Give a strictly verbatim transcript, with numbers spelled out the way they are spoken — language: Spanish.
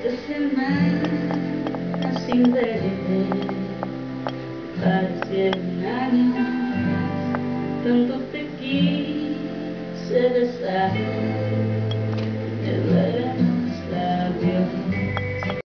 Esta semana sin verte parecía un año, tanto te quise besar.